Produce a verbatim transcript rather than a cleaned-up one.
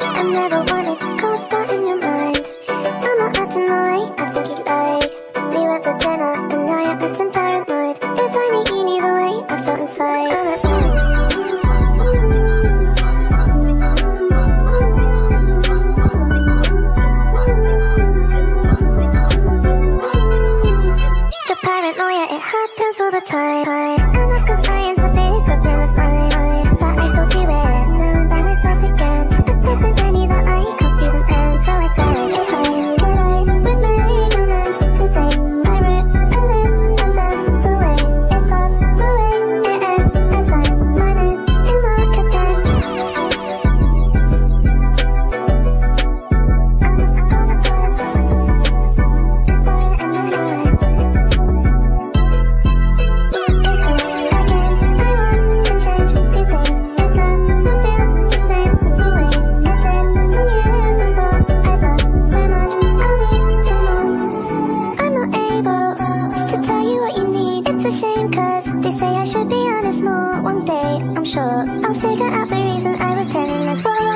I never wanted to cause that in your mind. I'm not acting the way I think you'd like. We went for dinner and now you're acting paranoid. If only you knew the way I felt inside. I'm not so paranoia, it happens all the time. And that's cause Brian's a big problem of mine. But I still do it, now I'm by myself again. But there's so many that I can't see them end. So I said, if I could I would make amends today. I wrote a list and then the way it starts, the way it ends. I signed my name in marker pen. I must have lost the chance. If I am alone. It's not a game I want to change these days. It doesn't feel the same the way it did some years before. I've lost so much, I'll lose some more. I'm not able to tell you what you need. It's a shame cause they say I should be honest more. One day, I'm sure I'll figure out the reason I was telling us. Whoa.